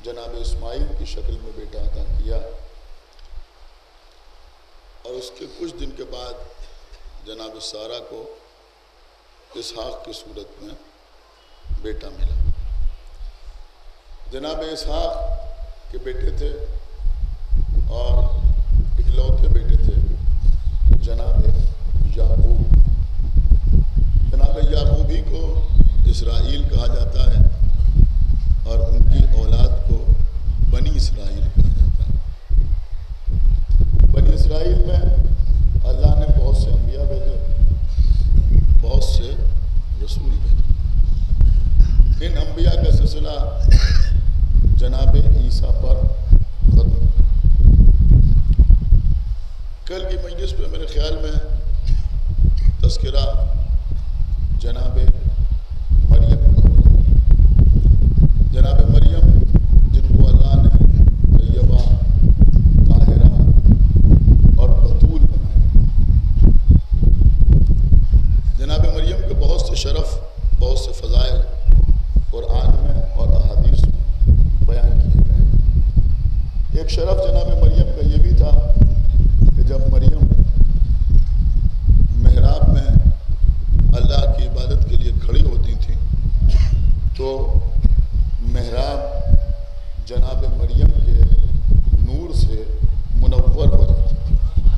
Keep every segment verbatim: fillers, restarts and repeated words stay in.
जनाब इस्माइल की शक्ल में बेटा अता किया और उसके कुछ दिन के बाद जनाब सारा को इसहाक की सूरत में बेटा मिला। जनाब इसहाक के बेटे थे और इकलौते बेटे थे जनाब याकूब। जनाब याकूबी को इसराइल कहा जाता है और उनकी औलाद को बनी इसराइल कहा जाता है। बनी इसराइल में अल्लाह ने बहुत से अंबिया भेजे, बहुत से रसूल भेजे। इन अंबिया का सिलसिला जनाब ईसा पर खत्म। कल की मजलिस पे मेरे ख्याल में तस्करा जनाब मरियम का। जनाब मरियम जिनको अल्लाह ने तैयबा, ताहिरा और बतूल बनाया। जनाब मरियम के बहुत से शरफ, बहुत से फ़ज़ाइल कुरान में और अहादीस में बयान किए गए। एक शरफ जनाब मरियम का ये भी था कि जब मरियम मेहराब में अल्लाह की इबादत के लिए खड़ी होती थी तो मेहराब जनाब मरियम के नूर से मुनव्वर हो जाती थी।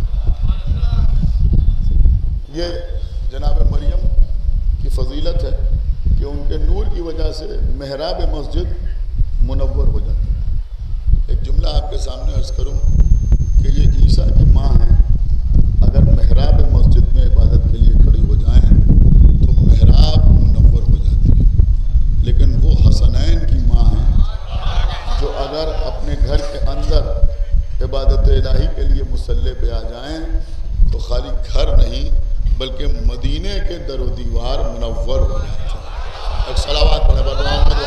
ये जनाब मरियम की फजीलत है कि उनके नूर की वजह से मेहराब मस्जिद मुनव्वर हो जाती है। एक जुमला आपके सामने अर्ज़ करूं कि ये ईसा की माँ है। अगर मेहराब मस्जिद में इबादत के लिए खड़ी हो जाएं तो मेहराब मुनव्वर हो जाती है। लेकिन वो हसनैन की माँ है जो अगर अपने घर के अंदर इबादत इलाही के लिए मुसल्ले पे आ जाएं तो खाली घर नहीं बल्कि मदीने के दरो दीवार मुनव्वर हो जाते हैं। एक सलावत पढ़े मोहम्मद।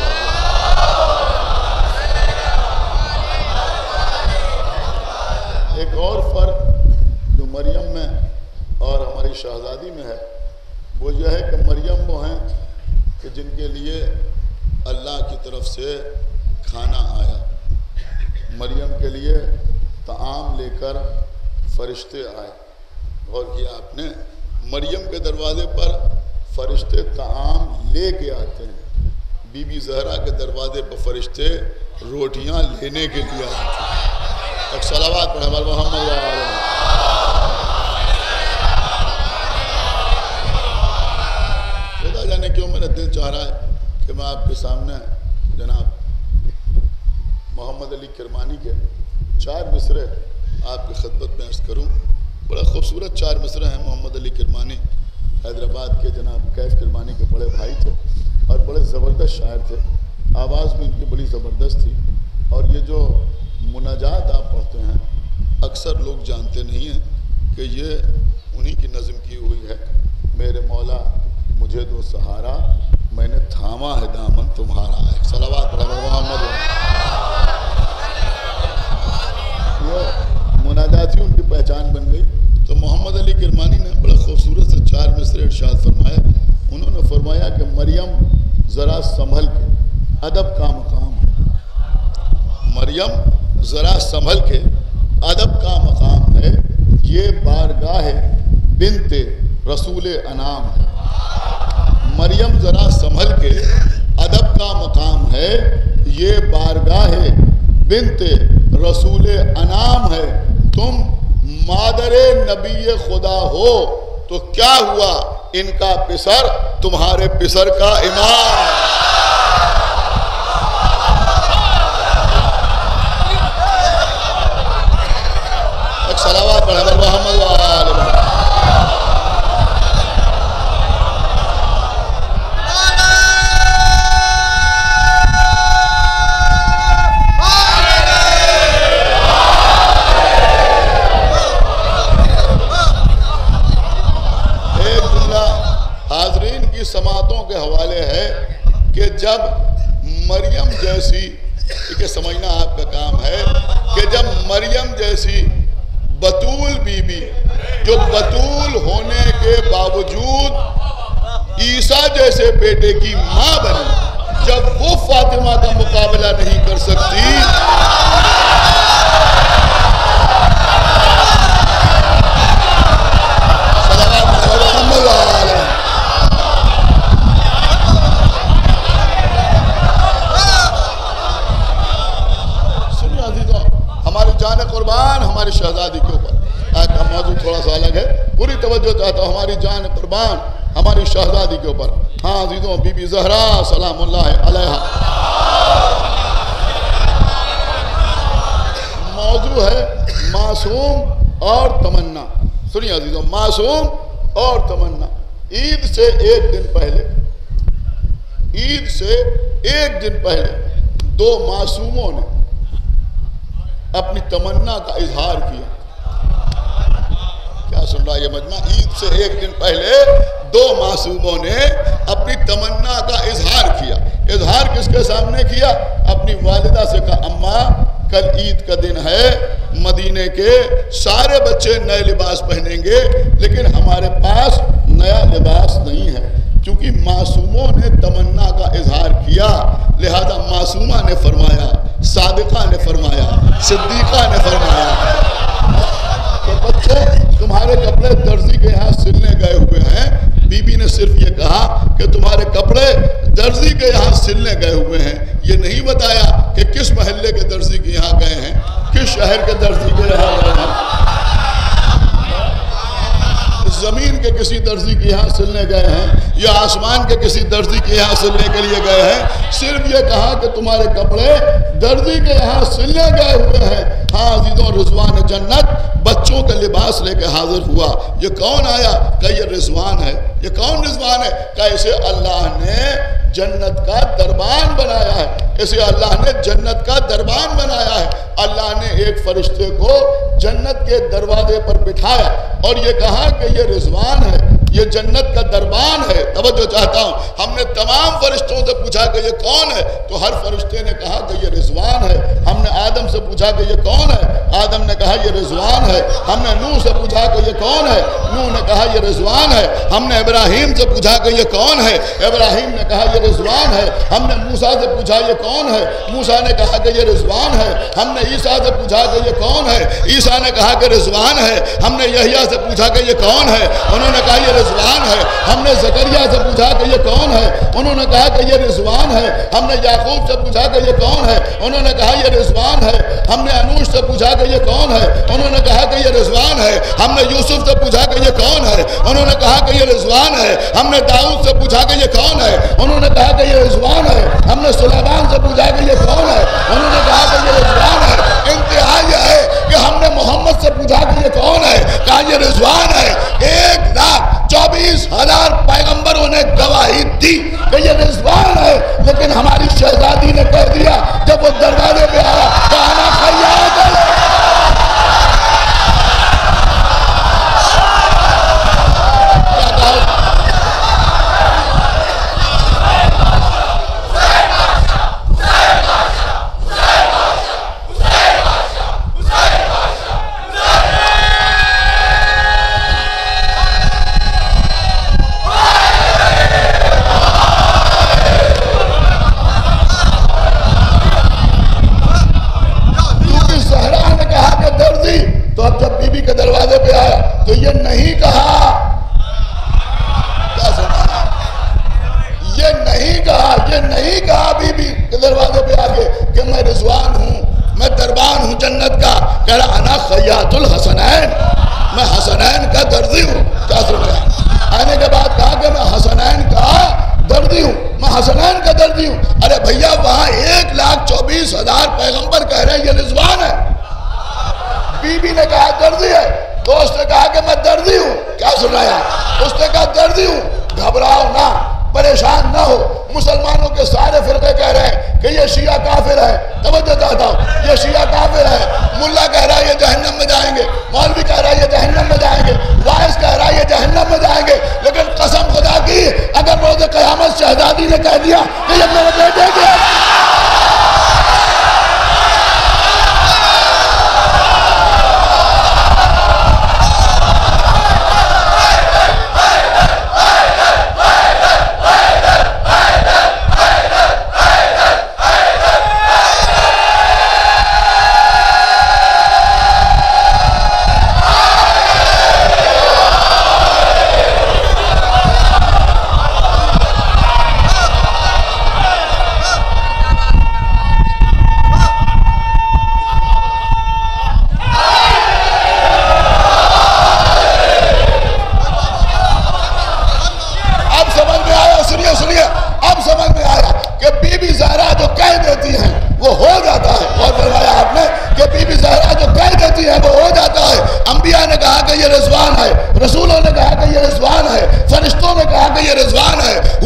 एक और फ़र्क जो मरियम में और हमारी शहज़ादी में है वो यह है कि मरियम वो हैं कि जिनके लिए अल्लाह की तरफ से खाना आया। मरियम के लिए ताआम लेकर फरिश्ते आए। गौर किया आपने, मरियम के दरवाज़े पर फरिश्ते ताआम ले के आते हैं। बीबी ज़हरा के दरवाज़े पर फरिश्ते रोटियां लेने के लिए आते हैं। एक सलावत पढ़े मोहम्मद। खुदा जाने क्यों मेरा दिल चाह रहा है कि मैं आपके सामने जनाब मोहम्मद अली किरमानी के चार मिसरे आपकी खिदमत में अर्ज़ करूं। बड़ा खूबसूरत चार मिसरे हैं। मोहम्मद अली किरमानी हैदराबाद के जनाब कैफ किरमानी के बड़े भाई थे और बड़े ज़बरदस्त शायर थे। आवाज़ भी उनकी बड़ी ज़बरदस्त थी। और ये जो मुनाजात आप पढ़ते हैं अक्सर लोग जानते नहीं हैं कि ये उन्हीं की नज़म की हुई है। मेरे मौला मुझे दो सहारा, मैंने थामा है दामन तुम्हारा। एक सलावत पढ़े मोहम्मद। ये मुनाजात ही उनकी पहचान बन गई। तो मोहम्मद अली किरमानी ने बड़ा खूबसूरत से चार मिसरे इरशाद फरमाए। उन्होंने फरमाया कि मरियम ज़रा संभल के, अदब का मकाम है। मरियम ज़रा संभल के, अदब का मकाम है। ये बारगाह बिन्ते रसूल अनाम है। मरियम ज़रा संभल के, अदब का मकाम है। ये बारगाह बिन्ते रसूल अनाम है। तुम मादरे नबी खुदा हो तो क्या हुआ, इनका पिसर तुम्हारे पिसर का इमाम। सलावत पढ़े मोहम्मद। एक जुमला हाजरीन की समातों के हवाले है कि जब मरियम जैसी, ये समझना आपका काम है कि जब मरियम जैसी बतूल बीबी जो बतूल होने के बावजूद ईसा जैसे बेटे की मां बनी, जब वो फातिमा का मुकाबला नहीं कर सकती हमारी शहजादी के ऊपर। आज का मौजूद थोड़ा सा अलग है, पूरी तवज्जो चाहता हूँ हमारी जान कुर्बान हमारी शहजादी के ऊपर। हाँ अजीजों, बीबी ज़हरा सलामुल्लाह अलैहा। मौजू है मासूम और तमन्ना। सुनिए अजीजों, मासूम और तमन्ना। ईद से एक दिन पहले, ईद से एक दिन पहले दो मासूमों ने अपनी तमन्ना का इजहार किया। क्या सुन रहा है ये मजमा? ईद से एक दिन पहले दो मासूमों ने अपनी तमन्ना का इजहार किया। इजहार किसके सामने किया? अपनी वालिदा से कहा, अम्मा कल ईद का दिन है, मदीने के सारे बच्चे नए लिबास पहनेंगे, लेकिन हमारे पास नया लिबास नहीं है। क्योंकि मासूमों ने तमन्ना का इजहार किया, लिहाजा मासूमा ने फरमाया, सादिका ने फरमाया, सिद्दीका ने फरमाया, तो बच्चे तुम्हारे कपड़े दर्जी के यहाँ सिलने गए हुए हैं। बीबी ने सिर्फ ये कहा कि तुम्हारे कपड़े दर्जी के यहाँ सिलने गए हुए हैं, ये नहीं बताया कि किस महल्ले के दर्जी के यहाँ गए हैं, किस शहर के दर्जी के यहाँ गए हैं, जमीन के किसी दर्जी के यहाँ सिलने गए हैं या आसमान के किसी दर्जी के यहाँ सिलने के लिए गए हैं। सिर्फ ये कहा कि तुम्हारे कपड़े दर्जी के यहाँ सिलने गए हुए हैं। हाँ अजीजों, रिजवान जन्नत बच्चों का लिबास लेके हाजिर हुआ। ये कौन आया? क्या ये रिजवान है? ये कौन रिजवान है? कैसे अल्लाह ने जन्नत का दरबान बनाया है, इसे अल्लाह ने जन्नत का दरबान बनाया है। अल्लाह ने एक फरिश्ते को जन्नत के दरवाजे पर बिठाया और ये कहा कि ये रिजवान है, ये जन्नत का दरबान है। तवज्जो चाहता हूँ, हमने तमाम फरिश्तों से पूछा कि ये कौन है, तो हर फरिश्ते ने कहा कि ये रिजवान है। हमने आदम से पूछा कि ये कौन है, आदम ने कहा ये रिजवान है। हमने नूह से पूछा कि ये कौन है, नूह ने कहा ये रिजवान है। हमने इब्राहिम से पूछा कि ये कौन है, इब्राहिम ने कहा ये रिजवान है। हमने मूसा से पूछा ये कौन है, मूसा ने कहा कि ये रिजवान है। हमने ईसा से पूछा कि ये कौन है, ईसा ने कहा कि रिजवान है। हमने यहिया से पूछा कि ये कौन है, उन्होंने कहा ये रिजवान है। हमने जकरिया से पूछा कि ये कौन है, उन्होंने कहा कि ये रिजवान है। हमने याकूब से पूछा कि ये कौन है, उन्होंने कहा ये रिजवान है। हमने अनूश से पूछा कि ये कौन है, उन्होंने कहा कि ये रिजवान है। हमने यूसुफ से पूछा कि ये कौन है, उन्होंने कहा कि ये रिजवान है। हमने दाऊद से पूछा कि ये कौन है, उन्होंने कहा कि ये रिजवान है। हमने सुलेमान से पूछा कि ये कौन है, उन्होंने कहा कि ये रिजवान है। इंतहा यह है कि हमने मोहम्मद से पूछा कि ये कौन है, कहा ये रिजवान है। एक लाख चौबीस हजार पैगंबरों ने गवाही दी कि ये रिजवान है, लेकिन हमारी शहजादी ने कह दिया जब वो दरवाजे पे आया, कहना खैयात है। तो ये नहीं कहा, क्या सुना, ये नहीं कहा, ये नहीं कहा बीबी के दरवाजे पे आके कि मैं रिजवान हूँ, मैं दरबान हूँ जन्नत का। कह रहा अना खैयातुल हसनैन, मैं हसनैन का दर्जी हूँ। क्या सुना? आने के बाद कहा कि मैं हसनैन का दर्जी हूँ, मैं हसनैन का दर्जी हूँ। अरे भैया, वहां एक लाख चौबीस हजार पैगंबर कह रहे हैं ये रिजवान है। बीबी ने कहा दर्जी है, तो उसने कहा कि मैं दर्जी हूँ। क्या सुनाया? उसने कहा दर्जी हूँ, घबराओ ना, परेशान ना हो। मुसलमानों के सारे फिरके कह रहे हैं कि ये शिया काफिर है। तवज्जो चाहता हूँ, ये शिया काफिर है। मुल्ला कह रहा है ये जहन्नम में जाएंगे, मौलवी कह रहा है ये जहन्नम में जाएंगे, वाइस कह रहा है ये जहन्नम में जाएंगे। लेकिन कसम खुदा की, अगर रोज़ क़यामत शहजादी ने कह दिया कि ये मेरे बेटे के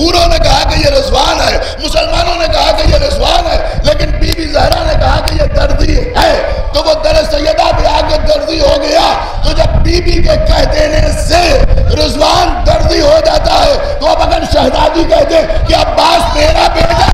हूरों ने कहा कि ये रिजवान है, मुसलमानों ने कहा कि ये रिजवान है, लेकिन बीबी ज़हरा ने कहा कि ये दर्दी है। तो वो दर सैयदा भी आगे दर्दी हो गया। तो जब बीबी के कह देने से रिजवान दर्दी हो जाता है, तो अब अगर शहजादी कह दे कि अब्बास मेरा बेटा,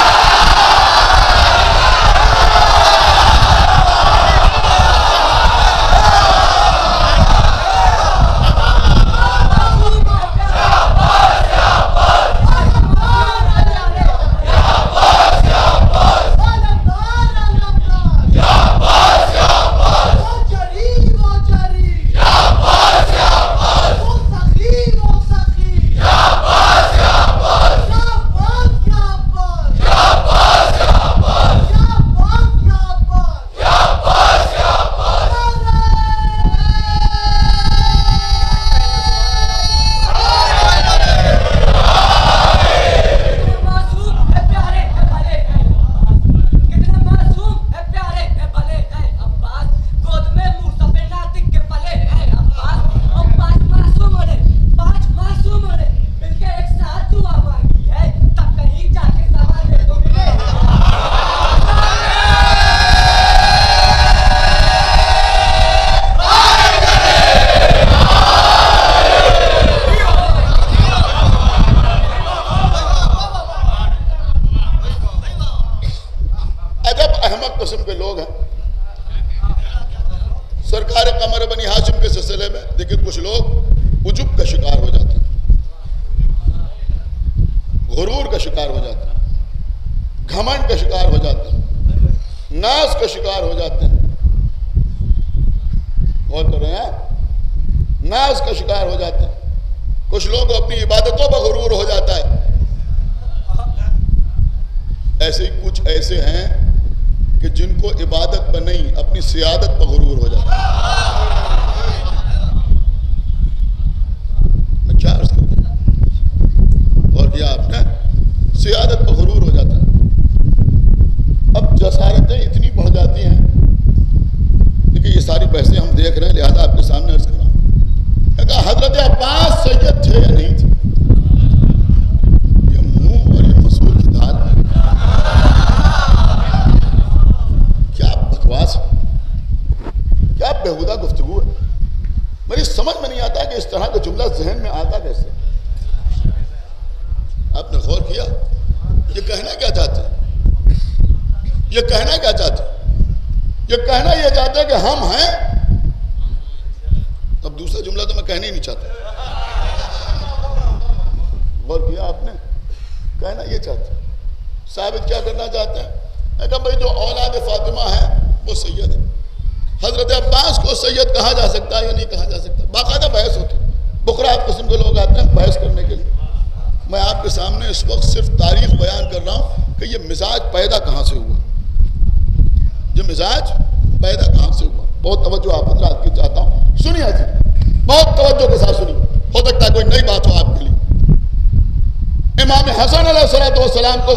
सलाम को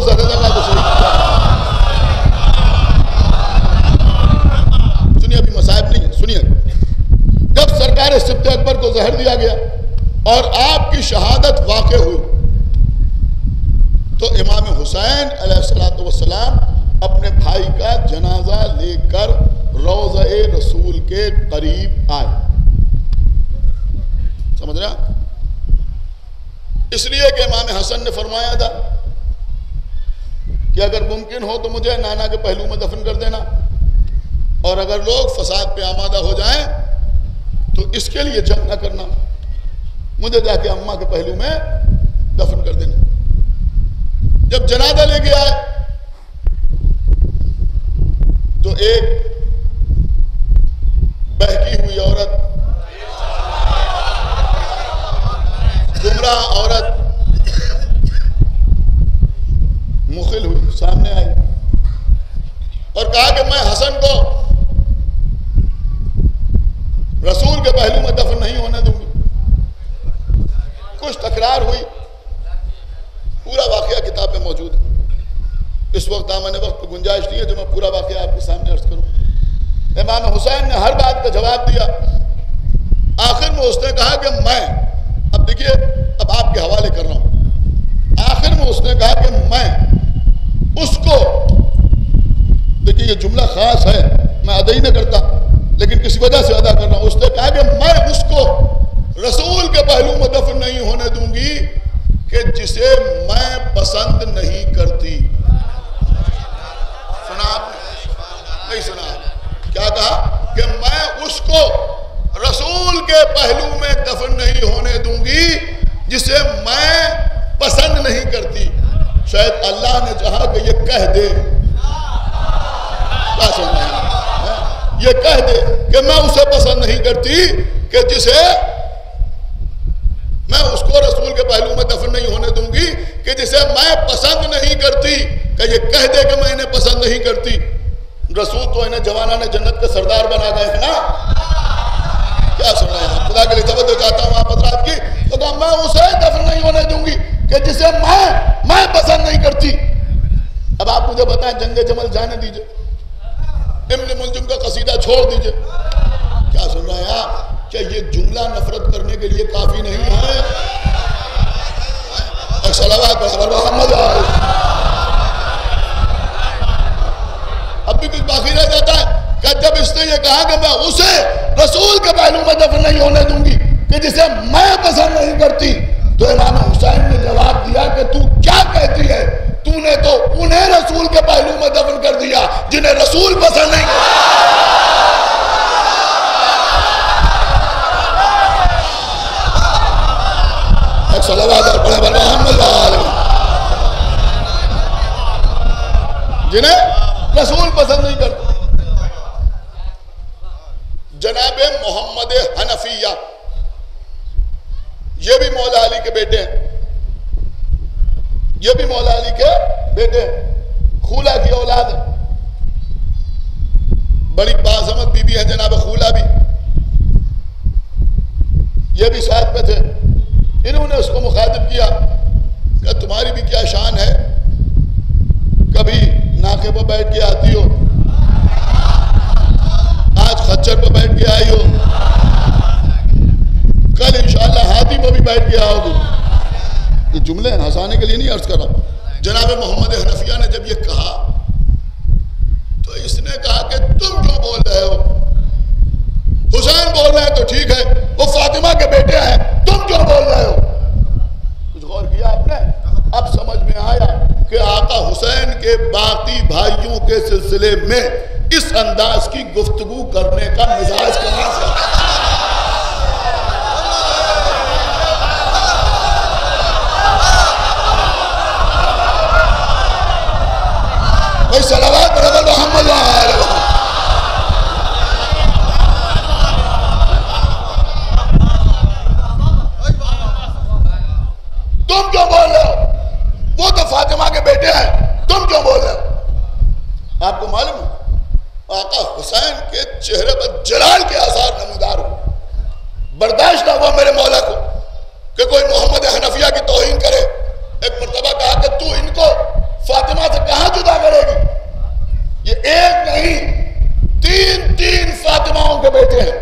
सुनिए, अभी मसाइब नहीं है, सुनिए। जब सरकार सिब्त अकबर को जहर दिया गया और आपकी शहादत वाक़ई हुई, तो इमाम हुसैन अलैहिस्सलातु वस्सलाम अपने भाई का जनाजा लेकर रोज़े रसूल के करीब आए। समझ रहा? इसलिए कि इमाम हसन ने फरमाया था कि अगर मुमकिन हो तो मुझे नाना के पहलू में दफन कर देना, और अगर लोग फसाद पे आमादा हो जाएं तो इसके लिए जंग न करना, मुझे जाके अम्मा के पहलू में दफन कर देना। जब जनाजा लेके आए तो एक बहकी हुई औरत, गुमराह औरत मुखिल हुई, सामने आई और कहा कि मैं हसन को रसूल के पहलू में दफन नहीं होने दूंगी। कुछ तकरार हुई, पूरा वाकया किताब में मौजूद है। इस वक्त दामन वक्त पर गुंजाइश नहीं है जो मैं पूरा वाकया आपके सामने अर्ज करूं। इमाम हुसैन ने हर बात का जवाब दिया। आखिर में उसने कहा कि मैं, अब देखिए, अब आपके हवाले कर रहा हूं, मालूम है उसने कहा कि मैं उसको, देखिए ये जुमला खास है, मैं अदा ही नहीं करता लेकिन किसी वजह से अदा करना। उसने कहा कि मैं उसको रसूल के पहलू में दफन नहीं होने दूंगी कि जिसे मैं पसंद नहीं करती। सुना आपने? नहीं सुना? क्या कहा कि मैं उसको रसूल के पहलू में दफन नहीं होने दूंगी जिसे मैं पसंद नहीं करती। शायद अल्लाह ने चाहा कि ये कह दे, क्या सुन रहे हैं, ये कह दे कि मैं उसे पसंद नहीं करती कि जिसे मैं उसको रसूल के पहलू में दफन नहीं होने दूंगी कि जिसे मैं पसंद नहीं करती, कि ये कह दे कि मैं इन्हें पसंद नहीं करती। रसूल तो इन्हें जवाना ने जन्नत के सरदार बना गए हैं ना। क्या सुन रहे हैं? खुदा के लिए तवज्जो चाहता हूं आप हजरात की। तो कहा मैं उसे दफन नहीं होने दूंगी कि जिसे मैं मैं पसंद नहीं करती। अब आप मुझे बताएं, जंगे जमल जाने दीजिए, इब्न मुलजिम का कसीदा छोड़ दीजिए, क्या सुन रहे हैं आप? क्या ये जुमला नफरत करने के लिए काफी नहीं है? अब भी कुछ बाकी रह जाता है कि जब इसने ये कहा कि मैं उसे रसूल के पहलू में दफन नहीं होने दूंगी कि जिसे मैं पसंद नहीं करती, तो इमाम हुसैन ने जवाब दिया कि तू क्या कहती है? तूने तो उन्हें रसूल के पहलू में दफन कर दिया जिन्हें रसूल पसंद नहीं करता। जिन्हें रसूल पसंद नहीं करता। जनाबे मोहम्मद हनफिया, ये भी मौला अली के बेटे हैं, ये भी मौला अली के बेटे हैं, खूला की औलाद है, बड़ी बाज़मत बीबी है जनाब खूला भी, ये भी साथ में थे। इन्होंने उसको मुखातिब किया कि तुम्हारी भी क्या शान है, कभी नाके पर बैठ के आती हो, आज खच्चर पर बैठ के आई हो, कल इंशाअल्लाह हाथी पर भी बैठ के आओगी। ये जुमले हंसाने के लिए नहीं अर्ज कर रहा। जनाब मोहम्मद हनफिया ने जब ये कहा तो इसने कहा कि तुम क्यों बोल रहे हो? हुसैन बोल रहे हैं तो ठीक है, वो फातिमा के बेटे हैं, तुम क्यों बोल रहे हो? कुछ गौर किया आपने? अब समझ में आया कि आका हुसैन के बाकी भाइयों के सिलसिले में इस अंदाज की गुफ्तगू करने का मिजाज कहां से? भाई सलावत बराबर मोहम्मद तुम क्यों बोल रहे हो? वो तो फातिमा के बेटे हैं, तुम क्यों बोल रहे हो? आपको मालूम है आका हुसैन के चेहरे पर जलाल के आसार नमूदार हो। बर्दाश्त ना हुआ मेरे मौला को कि कोई मोहम्मद हनफिया की तौहीन करे। एक मर्तबा कहा कि तू इनको फातिमा से कहां जुदा करेगी? ये एक नहीं तीन तीन फातिमाओं के बेटे हैं।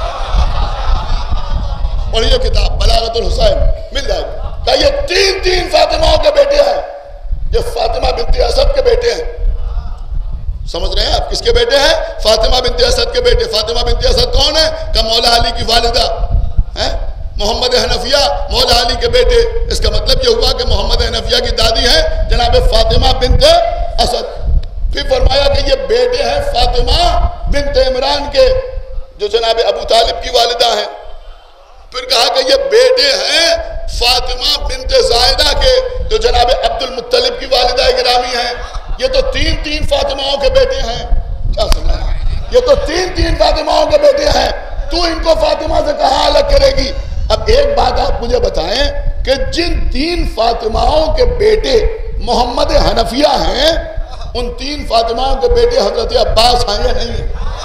पढ़िए किताब बलागतुल हुसैन, मिल जाएगी। ये तीन तीन फातिमाओं के बेटे हैं, ये फातिमा बिनते असद के बेटे हैं। समझ रहे हैं आप किसके बेटे हैं? फातिमा बिनते असद के बेटे। फातिमा बिनते असद कौन है? का मौला अली की वालिदा है। मोहम्मद हनफिया मौला अली के बेटे। इसका मतलब ये हुआ कि मोहम्मद हनफिया की दादी है जनाब फातिमा बिनते असद। फिर फरमाया कि ये बेटे हैं फातिमा बिनते इमरान के, जो जनाब अबू तालिब की वालिदा है। फिर कहा कि ये बेटे हैं फातिमा बिनते जायदा के, जो जनाब अब्दुल मुत्तलिब की वालिदा गिरामी है। ये तो तीन तीन फातिमाओं के बेटे हैं। क्या समझा? ये तो तीन तीन फातिमाओं के बेटे हैं, तू इनको फातिमा से कहां अलग करेगी? अब एक बात आप मुझे बताएं कि जिन तीन फातिमाओं के बेटे मोहम्मद हनफिया हैं, उन तीन फातिमाओं के बेटे हजरत अब्बास हैं या नहीं?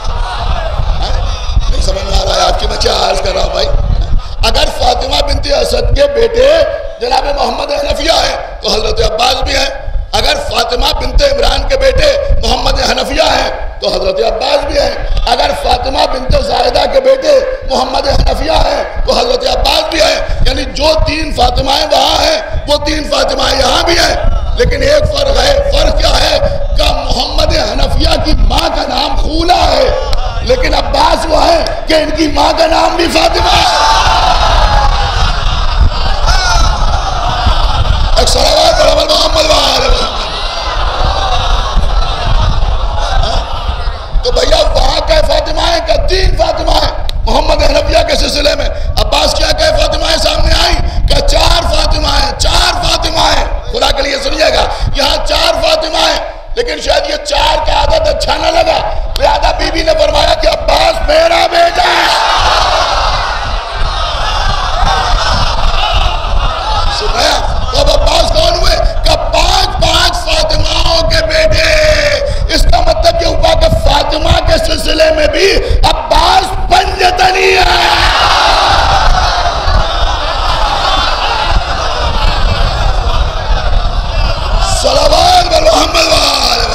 नहीं समझ में आ रहा है आपकी? मैं क्या अर्ज कर रहा हूं भाई? अगर फातिमा बिनते असद के बेटे जनाब मोहम्मद हनफिया है तो हजरत अब्बास भी हैं। अगर फातिमा बिनते इमरान के बेटे मोहम्मद हनफिया हैं तो हजरत अब्बास भी हैं। अगर फातिमा बिनते ज़ाहिदा के बेटे मोहम्मद हनफिया है तो हजरत अब्बास भी है। यानी जो तीन फातिमाएं वहां हैं वो तीन फातिमाएं यहाँ भी हैं। लेकिन एक फर्क है, फर्क क्या है का मोहम्मद हनफिया की माँ का नाम खूला है, लेकिन अब्बास वो है कि इनकी माँ का नाम भी फातिमा है। तो भैया वहां कै फातिमाएं का तीन फातिमाएं मोहम्मद हनफिया के सिलसिले में। अब्बास क्या कै फातिमाएं सामने आई का चार फातिमाएं, चार फातिमाएं। खुदा के लिए सुनिएगा, यहाँ चार फातिमाएं, लेकिन शायद ये चार का आदत अच्छा न लगा, लिहाजा बीबी ने फरमाया कि अब्बास मेरा बेटा है। सुनाया तो अब अब्बास कौन हुए का पांच पांच फातिमाओं के बेटे। इसका मतलब ये हुआ कि फातिमा के सिलसिले में भी अब्बास पंजतनी है। सलावत व मोहम्मद वाले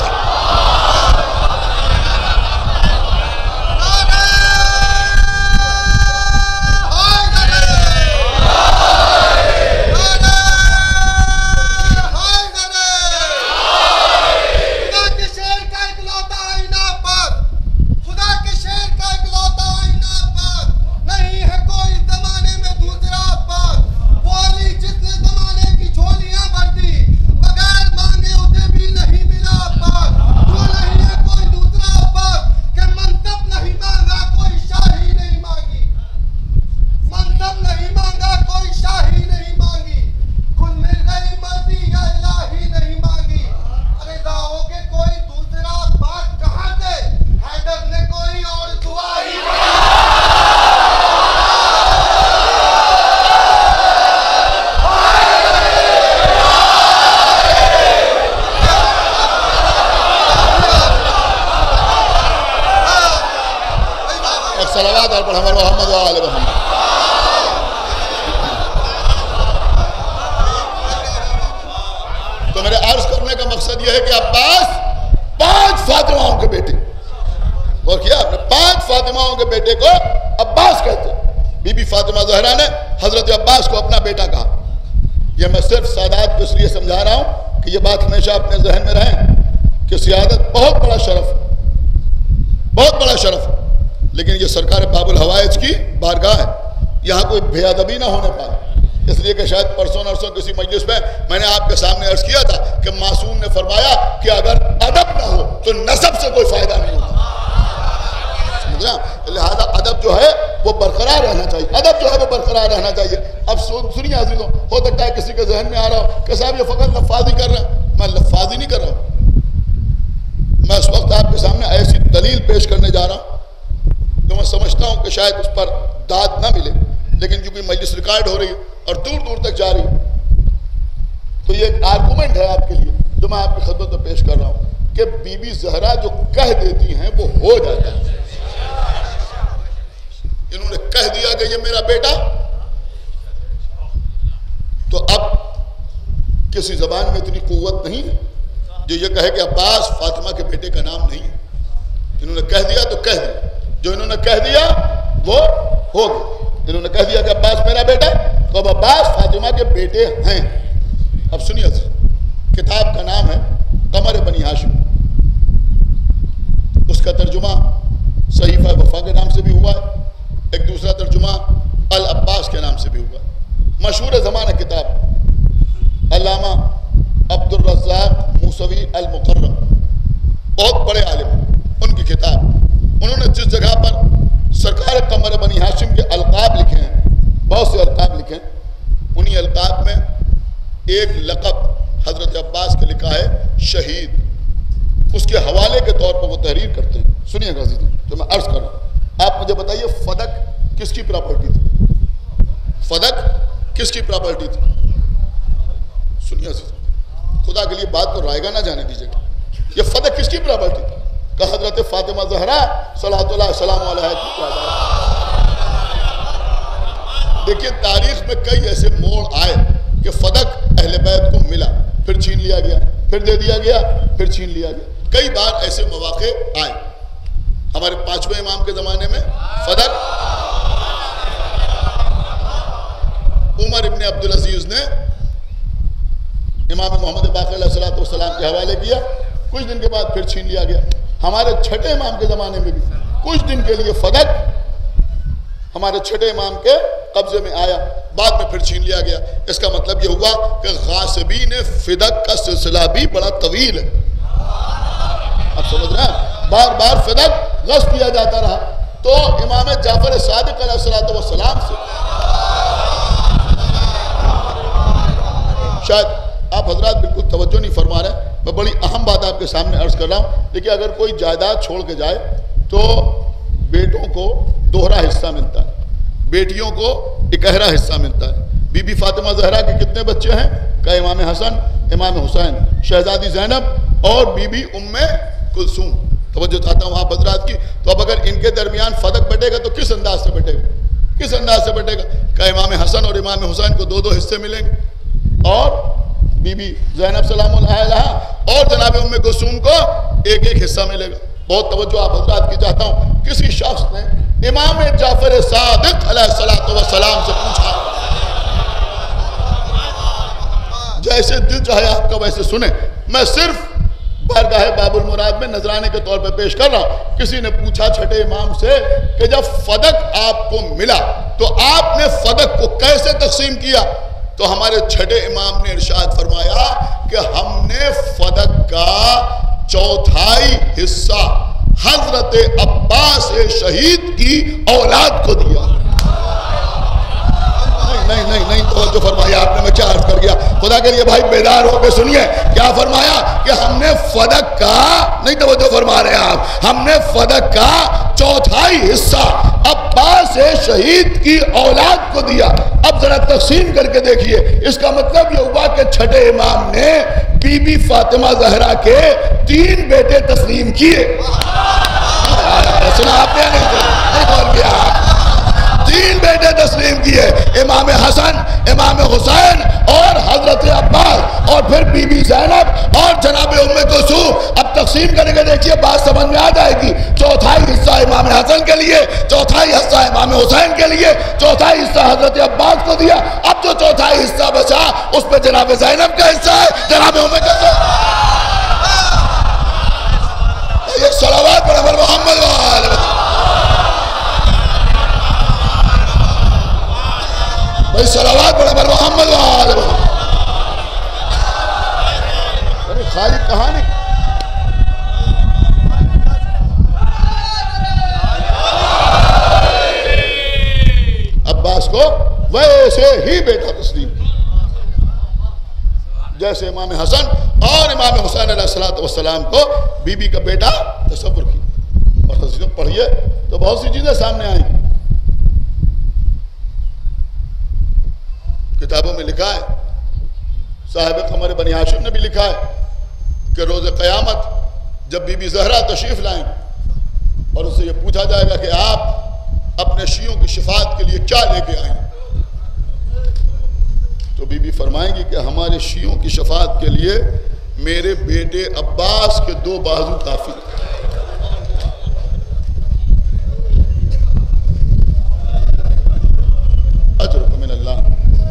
अपने जहन में रहें कि सियादत बहुत बड़ा शरफ, बहुत बड़ा शरफ, लेकिन ये सरकार बाबुल हवाइज की बारगाह है, यहाँ कोई बेअदबी ना होने पाए। इसलिए कि शायद परसों नरसों किसी मजलिस में मैंने आपके सामने अर्ज किया था कि मासूम ने फरमाया कि अगर अदब ना हो तो नसब से कोई फायदा नहीं होता। लिहाजा अदब जो है वो बरकरार रहना चाहिए, अदब जो है वो बरकरार रहना चाहिए। अब सुनिए अजीजों, हो सकता है किसी के जहन में आ रहा हो कि साहब ये फकत लफाजी कर रहा है। मैं लफाजी नहीं कर रहा हूं, मैं उस वक्त आपके सामने ऐसी दलील पेश करने जा रहा हूं जो मैं समझता हूं कि शायद उस पर दाद ना मिले, लेकिन चूंकि मजलिस रिकॉर्ड हो रही है और दूर दूर तक जा रही है, तो ये एक आर्गूमेंट है आपके लिए जो मैं आपकी खिदमत में पेश कर रहा हूं कि बीबी जहरा जो कह देती हैं वो हो जाता है। इन्होंने कह दिया कि ये मेरा बेटा, तो अब किसी जबान में इतनी कुव्वत नहीं है जो ये कहे कि अब्बास फातिमा के बेटे का नाम नहीं है। इन्होंने कह दिया तो कह दिया, जो इन्होंने कह दिया वो हो गया। इन्होंने कह दिया कि अब्बास मेरा बेटा, तो अब अब्बास फातिमा के बेटे हैं। अब सुनिए, किताब का नाम है कमर बनी हाशिम, उसका तर्जुमा सहीफा वफा के नाम से भी हुआ है, एक दूसरा तर्जुमा अल अब्बास के नाम से भी हुआ। मशहूर ज़माना किताब अल्लामा अब्दुल रज़्ज़ाक़ मूसवी अल मुकर्रम, बहुत बड़े आलिम, उनकी किताब। उन्होंने जिस जगह पर सरकार कमर बनी हाशिम के अलकाब लिखे हैं, बहुत से अलकाब लिखे हैं, उन्हीं अलकाब में एक लक़ब हज़रत अब्बास का लिखा है शहीद। उसके हवाले के तौर पर वो तहरीर करते हैं। सुनिएगा जी, तो मैं अर्ज़ कर रहा हूँ, आप मुझे बताइए फदक किसकी प्रॉपर्टी थी? फदक किसकी प्रॉपर्टी थी? सुनिए, खुदा के लिए बात को रायगा ना जाने दीजिएगा। ये फदक किसकी प्रॉपर्टी थी? का हजरत फातिमा ज़हरा सलातुल्लाह सलाम अलैहा की प्रॉपर्टी। देखिए, तारीख में कई ऐसे मोड़ आए कि फदक अहले बैत को मिला, फिर छीन लिया गया, फिर दे दिया गया, फिर छीन लिया गया। कई बार ऐसे मौके आए। हमारे पांचवें इमाम के जमाने में फदक। उमर इब्ने अब्दुल अजीज ने इमाम मोहम्मद बाक़िर अलैहिस्सलाम के हवाले किया, कुछ दिन के बाद फिर छीन लिया गया। हमारे छठे इमाम के ज़माने में भी कुछ दिन के लिए फदक हमारे छठे इमाम के कब्जे में आया, बाद में फिर छीन लिया गया। इसका मतलब यह हुआ कि गासिबीन फिदक का सिलसिला भी बड़ा तवील है। आप समझ रहे हैं, बार बार फिदक गश्त किया जाता रहा। तो इमाम जाफर सादिक अलैहिस्सलाम से शायद आप हजरात बिल्कुल तवज्जो नहीं फरमा रहे, मैं बड़ी अहम बात आपके सामने अर्ज कर रहा हूँ। देखिए, अगर कोई जायदाद छोड़ के जाए तो बेटों को दोहरा हिस्सा मिलता है, बेटियों को इकहरा हिस्सा मिलता है। बीबी फातिमा जहरा के कितने बच्चे हैं? का इमाम हसन, इमाम हुसैन, शहजादी ज़ैनब और बीबी उम्मे कुलसूम। तवज्जो चाहता हूँ आप हजरात की। तो अब अगर इनके दरमियान फदक बटेगा तो किस अंदाज से बटेगा, किस अंदाज से बटेगा? का इमाम हसन और इमाम हुसैन को दो दो हिस्से मिलेंगे और बीबी ज़ैनब सलामुल अलैहा और जनाब उम्मे कुलसूम को एक एक हिस्सा मिलेगा। बहुत तवज्जो आप हजरात की चाहता हूँ। किसी शख्स ने इमाम जाफर सादिक अलैहिस्सलातु वस्सलाम से पूछा, जैसे दिल चाहे आपका वैसे सुने, मैं सिर्फ बारगाह बाबुल मुराद में नजराने के तौर पर पेश कर रहा हूँ। किसी ने पूछा छठे इमाम से कि जब फदक आपको मिला तो आपने फदक को कैसे तकसीम किया? तो हमारे छठे इमाम ने इरशाद फरमाया कि हमने फदक का चौथाई हिस्सा हजरत अब्बास शहीद की औलाद को दिया। नहीं नहीं नहीं तवज्जो फरमाया आपने, मैं क्या अर्ज कर गया? खुदा के लिए भाई बेदार होकर सुनिए, क्या फरमाया कि हमने फदक का, नहीं तवज्जो फरमा रहे आप, हमने फदक का चौथाई हिस्सा अब्बास शहीद की औलाद को दिया। अब जरा तकसीम करके देखिए, इसका मतलब यह हुआ कि छठे इमाम ने बीबी फातिमा जहरा के तीन बेटे तस्लीम किए। सुना आपने? नहीं, तीन बेटे तस्लीम किए, इमाम हसन, इमाम हुसैन और हजरत अब्बास और फिर बीबी ज़ैनब और जनाब उम्मे कुलसूम। अब तकसीम करके देखिए, बात समझ में आ जाएगी। चौथाई हिस्सा इमाम हसन के लिए, चौथाई हिस्सा इमाम हुसैन के लिए, चौथाई हिस्सा हजरत अब्बास को दिया। अब जो चौथाई हिस्सा बचा उस पर जनाब ज़ैनब का हिस्सा है, जनाब उम्मे का। ये सलावत पर मोहम्मद भाई, सलावत पर मोहम्मद अरे खाली कहानी। अब्बास को वैसे ही बेटा तस्लीम जैसे इमाम हसन और इमाम हुसैन अलैहिस्सलातु वस्सलाम को बीबी का बेटा तसव्वुर की। और हज़रत पढ़िए तो बहुत सी चीजें सामने आई। किताबों में लिखा है, साहिब कमर बनी हाशिम ने भी लिखा है कि रोज़ क़यामत जब बीबी ज़हरा तशरीफ लाएं और उससे ये पूछा जाएगा कि आप अपने शियों की शिफात के लिए क्या लेके आए, तो बीबी फरमाएंगी कि हमारे शियों की शफात के लिए मेरे बेटे अब्बास के दो बाजू काफी। अजरुकुम मिनल्लाह।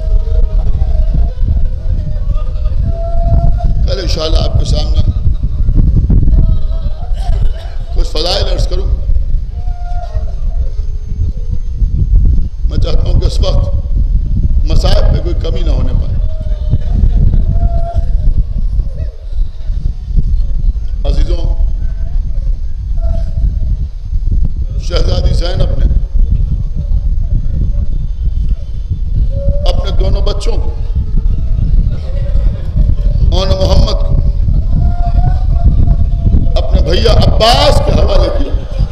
कल इंशाअल्लाह आपके सामने कुछ फज़ाइल अर्ज़ करूं। मैं चाहता हूं कि इस वक्त मसाइब पे कोई कमी ना होने पाए। अजीजों, शहजादी ज़ैनब ने अपने दोनों बच्चों को और मोहम्मद को अपने भैया अब्बास के हवाले किया।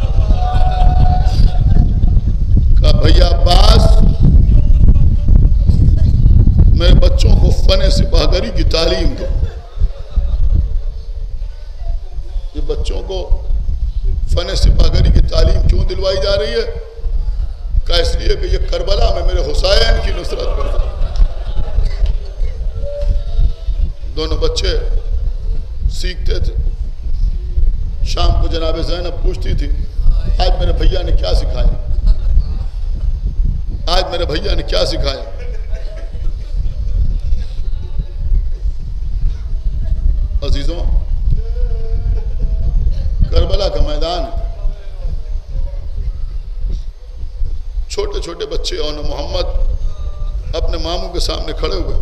कहा, भैया अब्बास, मेरे बच्चों को फन सिपाहगरी की तालीम दो। ये बच्चों को फन सिपाहगरी की तालीम क्यों दिलवाई जा रही है? का इसलिए कि ये करबला में मेरे हुसैन की नुसरत कर दो। दोनों बच्चे सीखते थे। शाम को जनाब ज़ैनब पूछती थी आज मेरे भैया ने क्या सिखाया, आज मेरे भैया ने क्या सिखाया। अजीजों, करबला का मैदान, छोटे छोटे बच्चे और मोहम्मद अपने मामू के सामने खड़े हुए,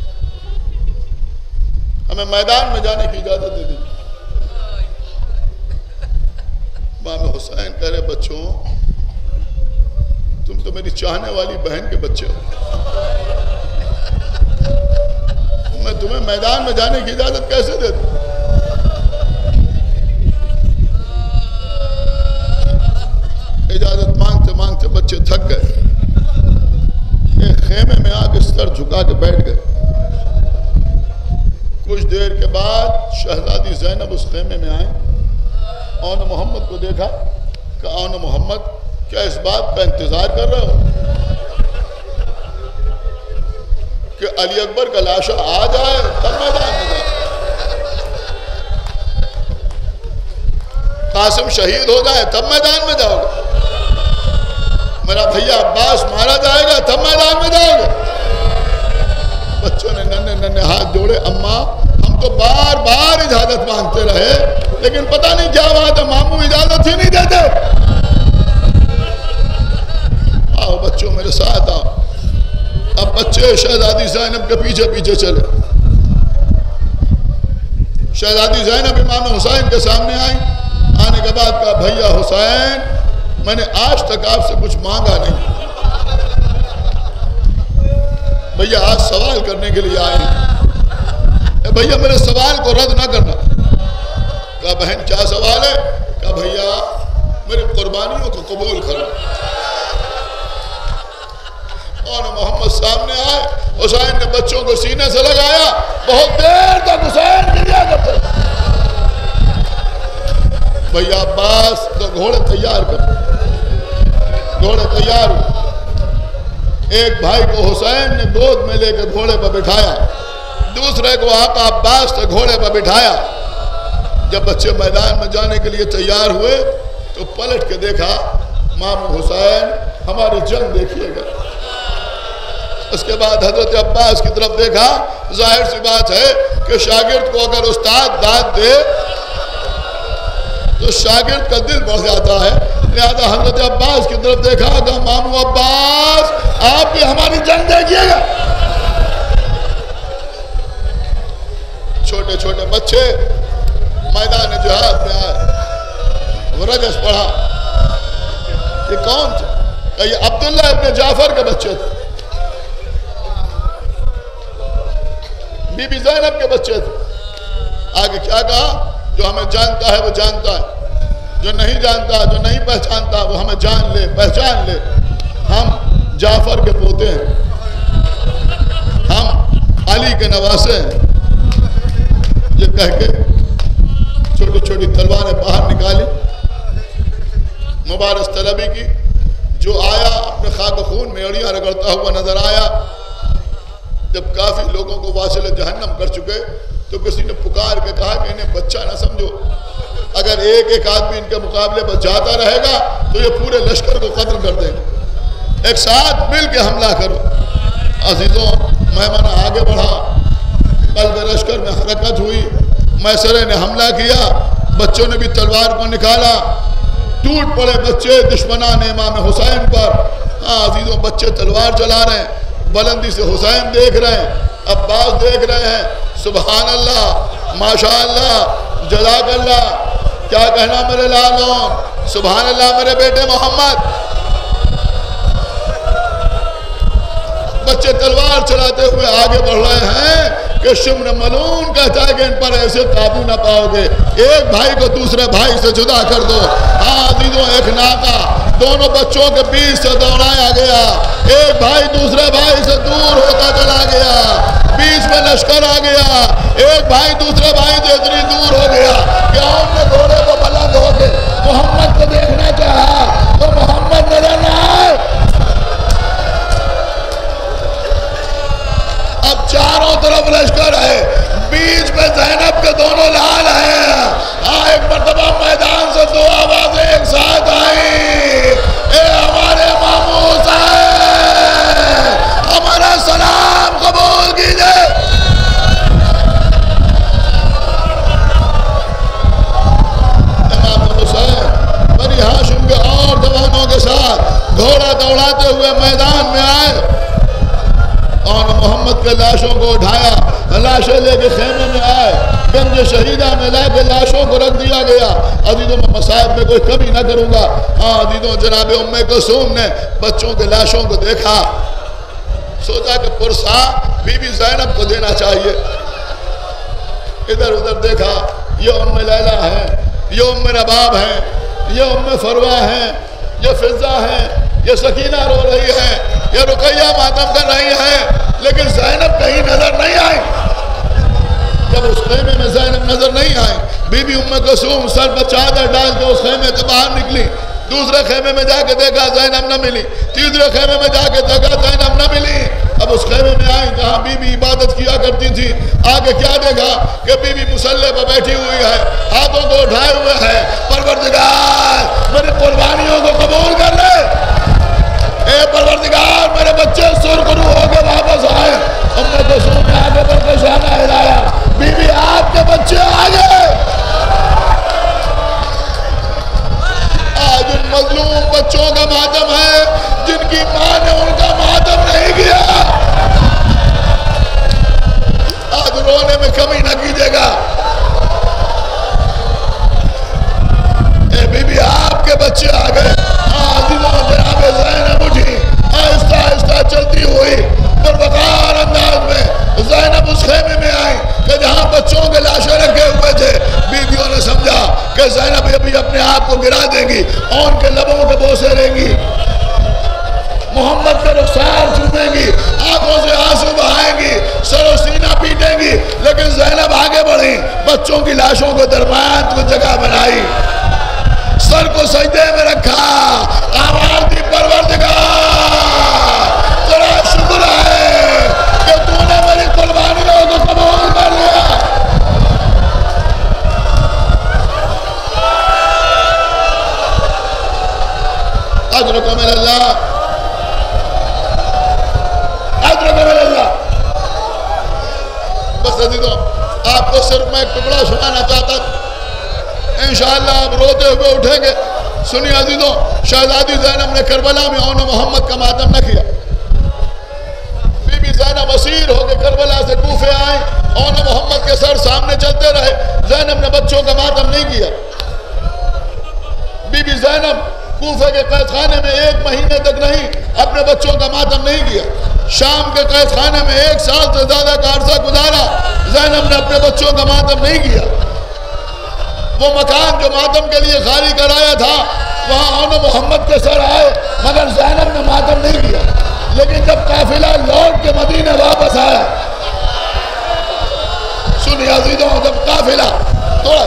हमें मैदान में जाने की इजाजत दे दी। मामे हुसैन कह रहे, बच्चों तुम तो मेरी चाहने वाली बहन के बच्चे हो, मैं तुम्हें मैदान में जाने की इजाजत कैसे दे दूं? इजाजत मांगते मांगते बच्चे थक गए, एक खेमे में आके सर झुका के बैठ गए। कुछ देर के बाद शहजादी ज़ैनब उस खेमे में आई, और मोहम्मद को देखा, कहा औन मोहम्मद क्या इस बात का इंतजार कर रहे हो कि अली अकबर का लाशा आ जाए तब मैदान में जाए, कासिम शहीद हो जाए तब मैदान में जाओगे, मेरा भैया अब्बास मारा जाएगा तब मैदान में जाओगे? बच्चों ने नन्हे नन्हे हाथ जोड़े, अम्मा हम तो बार बार इजाजत मांगते रहे, लेकिन पता नहीं क्या बात है, मामू इजाजत ही नहीं देते। आओ बच्चों मेरे साथ आओ। अब बच्चे शहजादी ज़ैनब के पीछे पीछे चले। शहजादी ज़ैनब इमाम हुसैन के सामने आई, आने के बाद कहा, भैया हुसैन मैंने आज तक आपसे कुछ मांगा नहीं, भैया आज सवाल करने के लिए आए हैं, भैया मेरे सवाल को रद्द ना करना। कहा बहन क्या सवाल है? कहा भैया मेरी कुर्बानियों को कबूल करो। और मोहम्मद सामने आए, हुसैन ने बच्चों को सीने से लगाया, बहुत देर तक हुसैन गिरा करते। भैया अब्बास तो घोड़े तैयार कर, घोड़े तैयार हुए। एक भाई को हुसैन ने गोद में लेकर घोड़े पर बिठाया, दूसरे को आका अब्बास ने घोड़े पर बिठाया। जब बच्चे मैदान में जाने के लिए तैयार हुए तो पलट के देखा, मामू हुसैन हमारी जंग देखिएगा। उसके बाद हजरत अब्बास की तरफ देखा, जाहिर सी बात है कि शागिर्द को अगर उस्ताद दाद दे तो शागिर्द का दिल बढ़ जाता है। लिहाजा हजरत अब्बास की तरफ देखा, कहा मामू अब्बास आप भी हमारी जंग देखिएगा। छोटे छोटे बच्चे मैदान जिहाद में आए, वो रजस पढ़ा, ये कौन थे? ये अब्दुल्ला इब्न जाफर के बच्चे थे, बीबी ज़ैनब के बच्चे थे। आगे क्या कहा? जो हमें जानता है वो जानता है, जो नहीं जानता, जो नहीं पहचानता वो हमें जान ले, पहचान ले। हम जाफर के पोते हैं, हम अली के नवासे हैं। ये कह के छोटी छोटी तलवारें बाहर निकाली, मुबारक तलबी की। जो आया अपने खाक खून में एड़ियां रगड़ता हुआ नजर आया। जब काफी लोगों को वासिल जहन्नम कर चुके तो किसी ने पुकार के कहा कि इन्हें बच्चा ना समझो, अगर एक एक आदमी इनके मुकाबले पर जाता रहेगा तो ये पूरे लश्कर को कत्ल कर देंगे, एक साथ मिल के हमला करो। अजीजों, मेहमान आगे बढ़ा, कल्ब लश्कर में हरकत हुई, मैसरे ने हमला किया, बच्चों ने भी तलवार को निकाला, टूट पड़े बच्चे दुश्मनान इमाम हुसैन पर। हाँ अजीजों, बच्चे तलवार चला रहे हैं, बुलंदी से हुसैन देख रहे हैं, अब्बास देख रहे हैं। सुभान अल्लाह, माशा अल्लाह, जज़ाक अल्लाह, क्या कहना मेरे लालों, सुभान अल्लाह मेरे बेटे मोहम्मद। बच्चे तलवार चलाते हुए आगे बढ़ रहे हैं कि शिम्र मलून कहता है कि इन पर ऐसे काबू ना पाओगे, एक भाई को दूसरे भाई से जुदा कर दो। हाँ अजीजों, एक नाका दोनों बच्चों के बीच से दौड़ाया गया, एक भाई दूसरे भाई से दूर होता चला गया, बीच में लश्कर आ गया, एक भाई दूसरे भाई से इतनी दूर हो गया कि हमने घोड़े को बुलंद होके मोहम्मद को देखना चाहा तो मोहम्मद नजर न आए। अब चारों तरफ लश्कर है, बीच में ज़ैनब के दोनों लाल हैं। हाँ, एक मर्तबा मैदान से दो आवाजें एक साथ आई, हुए मैदान में आए और मोहम्मद के लाशों को उठाया, लाशें लेके खेमे में आए, गंज शहीदा में लाके लाशों को रख दिया गया। अजीजों में मसाइब में कोई कमी ना करूंगा। अजीजों जनाब उम्मे कुलसूम ने बच्चों के लाशों को देखा, सोचा कि पुरसा बीबी ज़ैनब को देना चाहिए। इधर उधर देखा, ये उम्मे लैला है, ये उम्मे रबाब है, ये उम्मे फरवा है, ये फिजा है, ये सकीना रो रही है, ये रुकैया मातम कर रही है, लेकिन ज़ैनब कहीं नजर नहीं आई। जब उस खेमे में ज़ैनब नजर नहीं आई, बीबी उम्मे कुलसूम सर पर चादर डाल के उस खेमे से बाहर निकली। दूसरे खेमे में जाके देखा ज़ैनब न मिली, तीसरे खेमे में जाके देखा ज़ैनब न मिली। अब उस खेमे में आई जहाँ बीबी इबादत किया करती थी, आगे क्या देखा कि बीबी मुसल्ले पर बैठी हुई है, हाथों को उठाए हुए है, परवरदिगार मेरी कुर्बानियों को कबूल कर ले, ए परवरदिगार मेरे बच्चे सुरखरू होकर वापस आए। उम्मे कुलसूम ने आगे बढ़कर शाना हिलाया, बीबी आपके बच्चे आ गए। आज उन मजलूम बच्चों का मातम है जिनकी मां ने उनका मातम नहीं किया। आज रोने में कमी न कीजिएगा। ए बीबी आपके बच्चे आ गए। जनाब ज़ैनब उठी, आहिस्ता आहिस्ता चलती हुई पुरवकार अंदाज में ज़ैनब उस खेमे में आई कि जहां बच्चों के लाशें रखे हुए थे। बीवियों ने समझा कि ज़ैनब अभी अपने आप को गिरा देंगी और उनके लबों के बोसे लेंगी, मोहम्मद के रुखसार चूमेंगी, आंखों से आंसू बहाएंगी, सरो सीना पीटेंगी। लेकिन ज़ैनब आगे बढ़ी, बच्चों की लाशों को दरमियान को जगह बनाई, सर को सजदे में रखा, आवाज दी परवरदिगार तेरा शुक्र है कि तूने मेरी कुर्बानियों को कबूल कर लिया। अजरको मिनल्लाह, अजरको मिनल्लाह। बस अजीजों आपको सिर्फ मैं एक टुकड़ा सुनाना चाहता था, इंशाअल्लाह आप रोते हुए उठेंगे। सुनिए अजीजों, शहजादी ज़ैनब ने करबला में औन मोहम्मद का मातम न किया। बीबी ज़ैनब असीर होकर करबला से कूफे आई, औन मोहम्मद के सर सामने चलते रहे। ज़ैनब ने बच्चों का मातम नहीं किया। बीबी ज़ैनब कूफे के कैदखाने में एक महीने तक नहीं, अपने बच्चों का मातम नहीं किया। शाम के कैदखाने में एक साल से ज्यादा का अरसा गुजारा, ज़ैनब ने अपने बच्चों का मातम नहीं किया। वो मकान जो मातम के लिए खाली कराया था, वहाँ औन मोहम्मद के सर आए, मगर ज़ैनब ने मातम नहीं किया। लेकिन जब काफिला लौट के मदीने वापस आया, सुनिए अजीजों, जब काफिला थोड़ा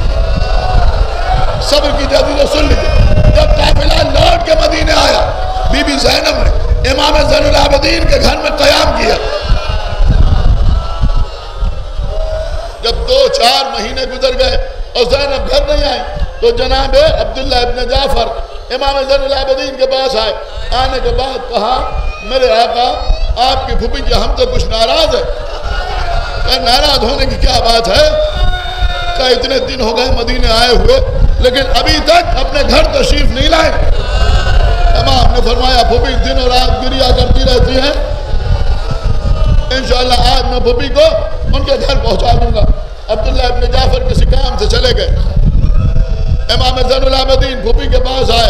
सब्र की अजीजों सुन लीजिए, जब काफिला लौट के मदीने आया, बीबी ज़ैनब ने इमाम ज़ैनुल आबिदीन के घर में क़याम किया। जब दो चार महीने गुजर गए और ज़ैनब घर नहीं आई, तो जनाब अब्दुल्ला इब्न जाफर इमाम ज़ैनुल आबिदीन के पास आए। आने के बाद कहा, मेरे आका आपकी फूफी जी हमसे कुछ नाराज है। क्या नाराज होने की क्या बात है? क्या इतने दिन हो गए मदीने आए हुए, लेकिन अभी तक अपने घर तशरीफ नहीं लाए। इमाम ने फरमाया, फूफी दिन और रात गिरिया करती रहती हैं, इंशाअल्लाह आज मैं फूफी को उनके घर पहुंचा दूंगा। अब्दुल्ला इब्न जाफर किसी काम से चले गए। इमाम ज़ैनुल आबिदीन फूफी के पास आए,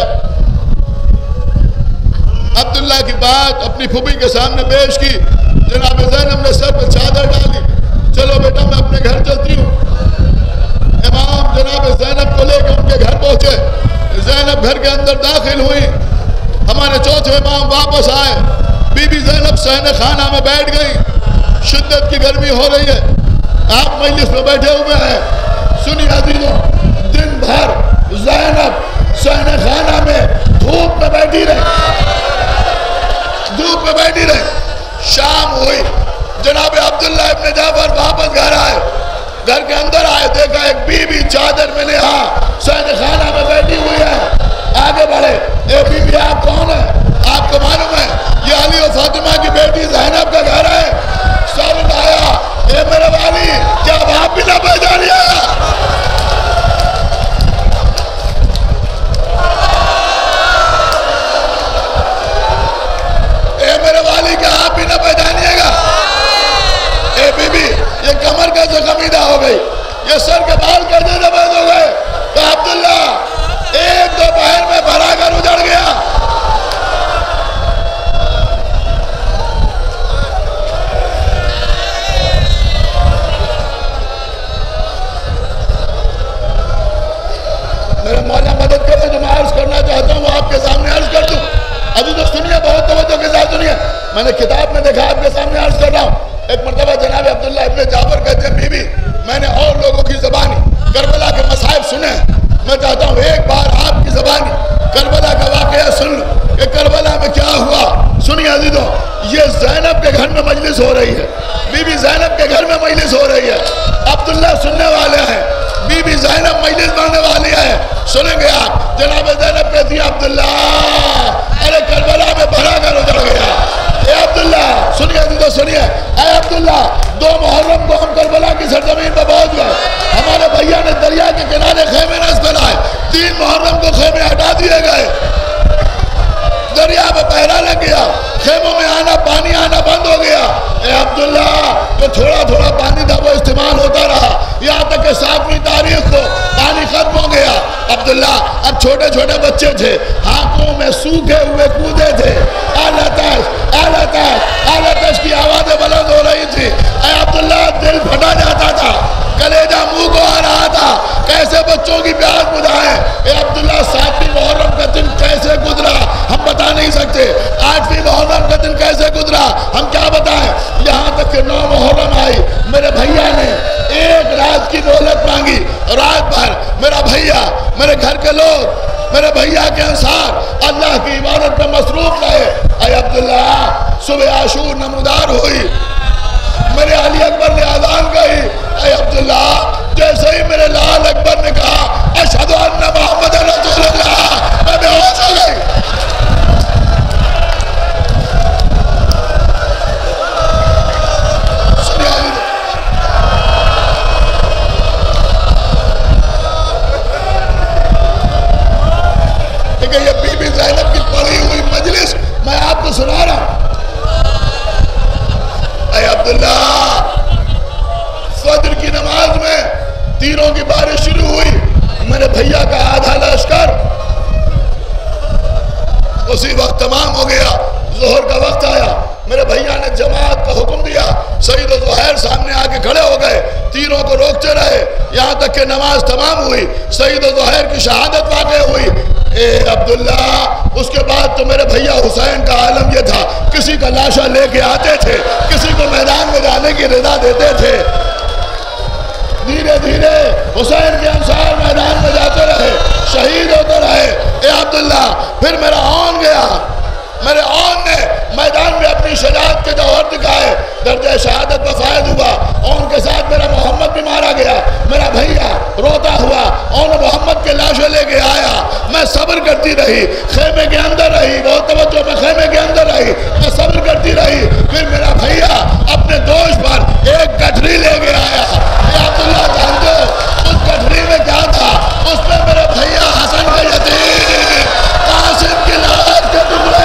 अब्दुल्ला की बात अपनी फूफी के सामने पेश की। जनाब ज़ैनब ने सर पर चादर डाली, चलो बेटा मैं अपने घर चलती हूँ। इमाम जनाब ज़ैनब को लेकर उनके घर पहुंचे। ज़ैनब घर के अंदर दाखिल हुई, हमारे चौथे इमाम वापस आए। बीबी ज़ैनब सहने खाना में बैठ गई। शिद्दत की गर्मी हो रही है, आप मजलिस में बैठे हुए हैं। सुनिए अजीजों, दिन भर ज़ैनब सहने खाना में धूप में बैठी रही, धूप में बैठी रही। शाम हुई, जनाब अब्दुल्ला इब्न जाफर वापस घर आए। घर के अंदर आए, देखा एक बीबी चादर में नेहा सहने खाना में बैठी हुई है। आगे बढ़े, ए बीबी आप कौन है? आपको मालूम है ये अली और फातिमा की बेटी ज़ैनब का घर है। सर उठाया, ए मेरे वाली, क्या आप भी ना पहचानिए? सुनिए, बहुत तवज्जो के साथ सुनिए। मैंने किताब में देखा, आपके सामने अर्ज कर रहा हूँ। एक मरतबा जनाब अब्दुल्लाह इब्ने जाबर कहते हैं, बीबी मैंने और लोगों की ज़बानी करबला के मसाइब सुने, मैं चाहता हूँ एक बार आपकी ज़बानी करबला का वाक़या सुन लो कि करबला में क्या हुआ। सुनिए अजीजों, ये ज़ैनब के घर में मजलिस हो रही है, बीबी ज़ैनब के घर में मजलिस हो रही है। अब्दुल्लाह सुनने वाले हैं, बीबी ज़ैनब मजलिस बनने वाली है। सुनेंगे आप, जनाब ज़ैनब कहती है अब्दुल्लाह, अरे करबला में भरा घर उजड़ गया। ए अब्दुल्लाह सुनिए अजीजों, सुनिए, ए अब्दुल्लाह, दो मुहर्रम को हम करबला की सरजमीन पर पहुंच गए। हमारे भैया ने दरिया के किनारे खेमे नस्ब बनाए, तीन मुहर्रम को खेमे हटा दिए गए, दरिया में पहरा लग गया, खेमों में आना पानी आना बंद हो गया। ए अब्दुल्लाह, तो थोड़ा थोड़ा पानी था वो इस्तेमाल होता रहा, यहाँ तक कि सातवीं तारीख को पानी खत्म हो गया। अब्दुल्लाह अब छोटे छोटे बच्चे थे, हाथों में सूखे हुए कूदे थे, आलतश आलतश आलतश की आवाजें बुलंद हो रही थी। ए अब्दुल्लाह, दिल फटा जाता था, कलेजा मुंह को आ रहा था, कैसे बच्चों की प्यास बुझाएं। ए अब्दुल्लाह, सातवीं मुहर्रम का दिन कैसे गुजरा हम बता नहीं सकते, आठवीं मुहर्रम का दिन कैसे गुजरा हम क्या बताएं। यहाँ तक कि नौ मुहर्रम आई, मेरे भैया ने एक रात की मोहलत मांगी, रात भर मेरा भैया, मेरे घर के लोग, मेरे भैया के अनुसार अल्लाह की इबादत में मसरूफ रहे। अय अब्दुल्लाह, सुबह आशूर नमूदार हुई, मेरे अली अकबर ने आज़ान कही। अय अब्दुल्लाह, जैसे ही मेरे लाल अकबर ने कहा अशहदु अन्ना मुहम्मदन रसूलुल्लाह, मैं बेहोश हो गई। ये बीबी ज़ैनब की पढ़ी हुई मजलिस मैं आपको सुना रहा हूं। अय अब्दुल्लाह, फजर की नमाज में तीरों की बारिश शुरू हुई, मेरे भैया का आधा लश्कर उसी वक्त तमाम हो गया। जोहर का वक्त आया, मेरे भैया ने जमात का हुक्म दिया, सईद और ज़ुहैर सामने आके खड़े हो गए, तीरों को रोकते रहे, यहाँ तक कि नमाज तमाम हुई, सईद और ज़ुहैर की शहादत वाक़ई हुई। ए अब्दुल्लाह, उसके बाद तो मेरे भैया हुसैन का आलम यह था, किसी का लाशा लेके आते थे, किसी को मैदान में जाने की रजा देते थे। धीरे धीरे हुसैन के अनुसार मैदान में जाते रहे, शहीद होते रहे। ए अब्दुल्लाह, फिर मेरा औन गया, मेरे औन ने मैदान में अपनी शजाअत के जौहर दिखाए, दर्जा शहादत पर फायद हुआ। औन के साथ मेरा मोहम्मद भी मारा गया, मेरा भैया रोता हुआ औन मोहम्मद के लाशें लेके आया, मैं सब्र करती रही, खेमे के अंदर रही, बहुत तवज्जो में खेमे के अंदर रही, मैं सब्र करती रही। फिर मेरा भैया अपने दोस्त पर एक गठरी लेके आया। अब्दुल्लाह जानते हो उस गठरी में क्या था? उसमें मेरे भैया हसन का यतीम कासिम की लाश के टुकड़े।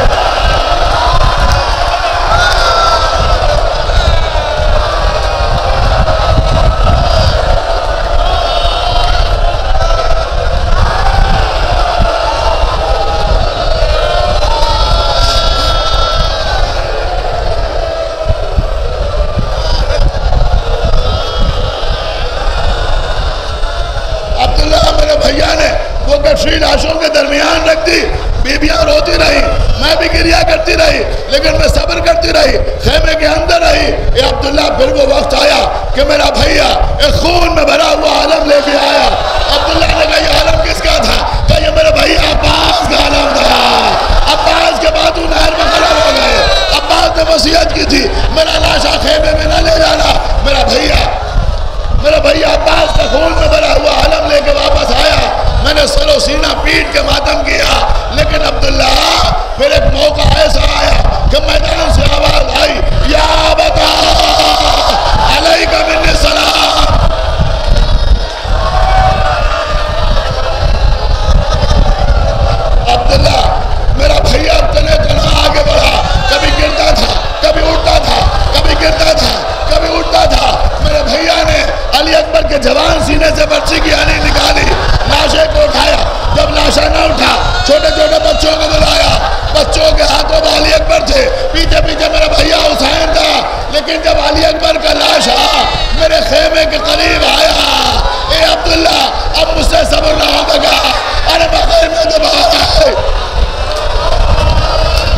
गठरी लाशों के दरमियान रख दी, बीबियां रोती रही, मैं भी गिरिया करती रही, लेकिन मैं सब्र करती रही, खेमे के अंदर रही। ये अब्दुल्लाह, फिर वो वक्त आया कि मेरा भैया एक खून में भरा हुआ आलम लेके आया। अब्दुल्लाह ने कहा ये आलम किसका था? कहा ये मेरे भैया अब्बास का आलम था। अब्बास के बाद वो नहर में खड़ा हो गए। अब्बास ने वसीयत की थी मेरा लाशा खेमे में न ले जाना। मेरा भैया मेरा भैया अब्बास का खून में भरा हुआ आलम लेके वापस आया। मैंने सरो सीना पीट के मातम किया, लेकिन अब्दुल्लाह फिर एक मौका ऐसा आया कि मैदान से आवाज आई, या बता अलैका मिन्नी सलाम। अब्दुल्लाह मेरा भैया तने तना आगे बढ़ा, कभी गिरता था, कभी उठता था, कभी गिरता था, कभी उठता था। मेरे भैया ने अली अकबर के जवान सीने से बच्ची की आनी निकाली, लाशे को उठाया। जब लाशा न उठा, छोटे छोटे बच्चों को बुलाया, बच्चों के हाथों में अली अकबर थे, पीछे पीछे मेरा भैया हुसैन था। लेकिन जब अली अकबर का लाशा मेरे खेमे के करीब आया, ए अब्दुल्लाह, अब मुझसे सब्र न होगा। अरे बगैर में तो बाहर आए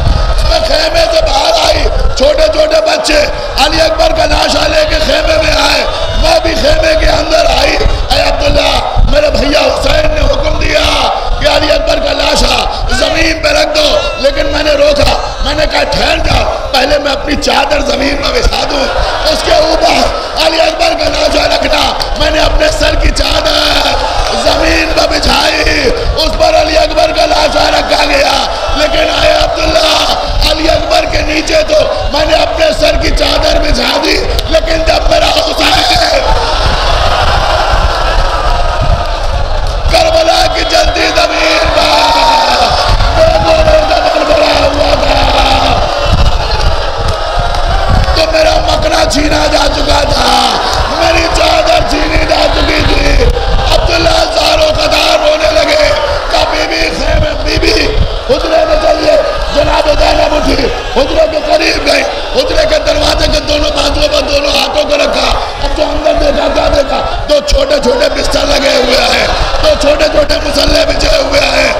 खेमे से बाहर आई, छोटे छोटे बच्चे अली अकबर का लाशा लेके खेमे में आए, मैं भी खेमे के अंदर आई। अरे अब्दुल्ला, मेरे भैया हुसैन ने हुक्म दिया कि अली अकबर का लाशा जमीन पे रख दो, लेकिन मैंने रोका। मैंने कहा ठहर जाओ, पहले मैं अपनी चादर जमीन में बिछा दूं, उसके ऊपर अली अकबर का लाशा रखना। मैंने अपने सर की चादर जमीन पर बिछाई, उस पर अली अकबर का लाशा रखा गया। लेकिन आए अब्दुल्ला, अली अकबर के नीचे तो मैंने अपने सर की चादर बिछा दी, लेकिन जब मेरा हुसैन करबला की जलती जमीन पर बड़ा हुआ था, तो मेरा मकना छीना जा चुका था, मेरी चादर छीनी जा चुकी थी। अब्दुल्ला सारों कदार रोने लगे। का बीबी खेमे बीबी हुजरे में चलिए। जनाब ज़ैनब उठी, हुजरे के करीब गई, हुजरे के दरवाजे के दोनों बाजुओं पर दोनों हाथों को रखा। अब जो अंदर देखा क्या देखा, दो छोटे छोटे बिस्तर लगे हुए हैं, दो छोटे छोटे मुसल्ले बिछे हुए हैं।